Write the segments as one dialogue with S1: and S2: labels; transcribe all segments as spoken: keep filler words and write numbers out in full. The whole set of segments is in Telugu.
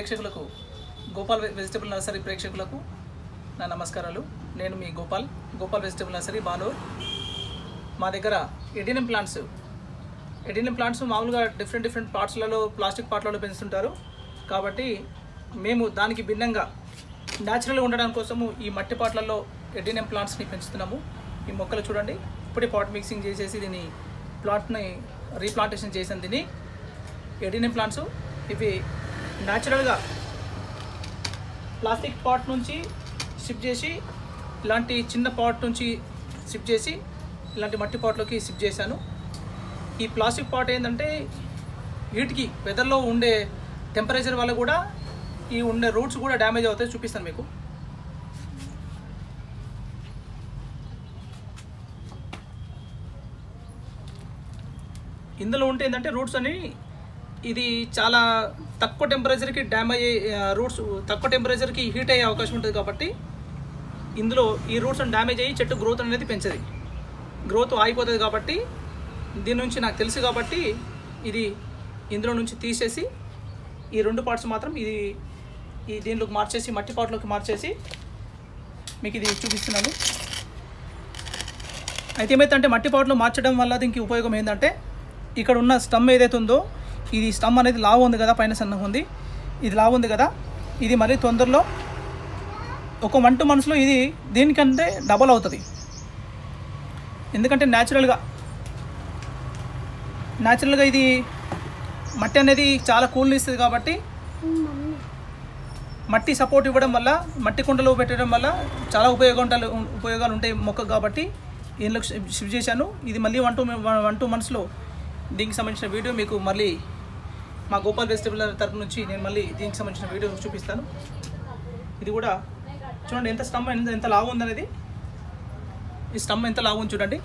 S1: ప్రేక్షకులకు గోపాల్ వెజిటబుల్ నర్సరీ ప్రేక్షకులకు నా నమస్కారాలు. నేను మీ గోపాల్ గోపాల్ వెజిటబుల్ నర్సరీ బానూర్. మా దగ్గర ఎడీనియం ప్లాంట్స్ ఎడీనియం ప్లాంట్స్ మామూలుగా డిఫరెంట్ డిఫరెంట్ పార్ట్స్లలో ప్లాస్టిక్ పాట్లలో పెంచుతుంటారు. కాబట్టి మేము దానికి భిన్నంగా న్యాచురల్గా ఉండడం కోసము ఈ మట్టి పాట్లలో ఎడీనియం ప్లాంట్స్ని పెంచుతున్నాము. ఈ మొక్కలు చూడండి, ఇప్పుడే పాట్ మిక్సింగ్ చేసేసి దీన్ని ప్లాంట్ని రీప్లాంటేషన్ చేసాను. దీన్ని ఎడీనియం ప్లాంట్స్ ఇవి న్యాచురల్గా ప్లాస్టిక్ పాట్ నుంచి షిఫ్ట్ చేసి ఇలాంటి చిన్న పాట్ నుంచి షిఫ్ట్ చేసి ఇలాంటి మట్టి పాట్లోకి షిఫ్ట్ చేశాను. ఈ ప్లాస్టిక్ పాట్ ఏంటంటే వీటికి వెదర్లో ఉండే టెంపరేచర్ వల్ల కూడా ఈ ఉండే రూట్స్ కూడా డ్యామేజ్ అవుతాయి. చూపిస్తాను మీకు. ఇందులో ఉంటే ఏంటంటే రూట్స్ అని ఇది చాలా తక్కువ టెంపరేచర్కి డ్యామేజ్ రూట్స్ తక్కువ టెంపరేచర్కి హీట్ అయ్యే అవకాశం ఉంటుంది. కాబట్టి ఇందులో ఈ రూట్స్ డ్యామేజ్ అయ్యి చెట్టు గ్రోత్ అనేది పెంచది, గ్రోత్ ఆగిపోతుంది. కాబట్టి దీని నుంచి నాకు తెలుసు కాబట్టి ఇది ఇందులో నుంచి తీసేసి ఈ రెండు పార్ట్స్ మాత్రం ఇది ఈ దీనిలోకి మార్చేసి మట్టి పాట్లోకి మార్చేసి మీకు ఇది చూపిస్తున్నాను. అయితే ఏమైతే మట్టి పాట్లో మార్చడం వల్ల దీనికి ఉపయోగం ఏంటంటే ఇక్కడ ఉన్న స్టమ్ ఏదైతే ఉందో ఇది స్టమ్ అనేది లావు ఉంది కదా, పైన సన్నగా ఉంది, ఇది లావు ఉంది కదా, ఇది మరీ తొందరలో ఒక వన్ టూ మంత్స్లో ఇది దీనికంటే డబల్ అవుతుంది. ఎందుకంటే న్యాచురల్గా న్యాచురల్గా ఇది మట్టి అనేది చాలా కూల్ని ఇస్తుంది. కాబట్టి మట్టి సపోర్ట్ ఇవ్వడం వల్ల మట్టి కుండలో పెట్టడం వల్ల చాలా ఉపయోగాలు ఉపయోగాలు ఉంటాయి మొక్కకు. కాబట్టి దీనిలో షిఫ్ట్ చేశాను. ఇది మళ్ళీ వన్ టూ వన్ టూ మంత్స్లో దీనికి సంబంధించిన వీడియో మీకు మళ్ళీ మా గోపాల్ వెజిటబుల్ తరపు నుంచి నేను మళ్ళీ దీనికి సంబంధించిన వీడియో చూపిస్తాను. ఇది కూడా చూడండి ఎంత స్టమ్ ఎంత ఎంత లావు ఉందనేది. ఈ స్టమ్ ఎంత లావు ఉంది చూడండి.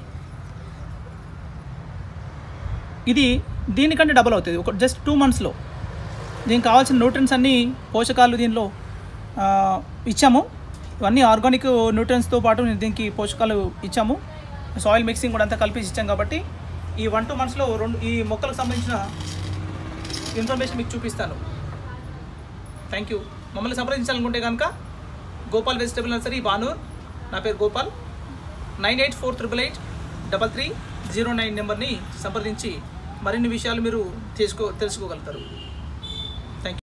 S1: ఇది దీనికంటే డబల్ అవుతుంది ఒక జస్ట్ టూ మంత్స్లో. దీనికి కావాల్సిన న్యూట్రియన్స్ అన్నీ పోషకాలు దీనిలో ఇచ్చాము. ఇవన్నీ ఆర్గానిక్ న్యూట్రియన్స్తో పాటు దీనికి పోషకాలు ఇచ్చాము. సాయిల్ మిక్సింగ్ కూడా అంతా కలిపి ఇచ్చాం. కాబట్టి ఈ వన్ టూ మంత్స్లో రెండు ఈ మొక్కలకు సంబంధించిన ఇన్ఫర్మేషన్ మీకు చూపిస్తాను. Thank you. మమ్మల్ని సంప్రదించాలనుకుంటే కనుక గోపాల్ వెజిటబుల్ నర్సరీ బానూర్, నా పేరు Gopal, nine eight four triple eight double three zero nine నెంబర్ని సంప్రదించి మరిన్ని విషయాలు మీరు తెలుసుకో తెలుసుకోగలుగుతారు.